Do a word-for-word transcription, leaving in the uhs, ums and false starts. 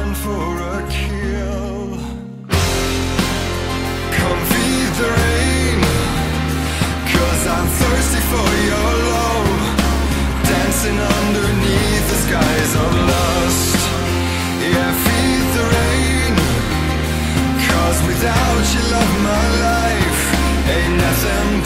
destined for a kill. Come feed the rain, cause I'm thirsty for your love. Dancing underneath the skies of lust. Yeah, feed the rain, cause without you love my life ain't nothing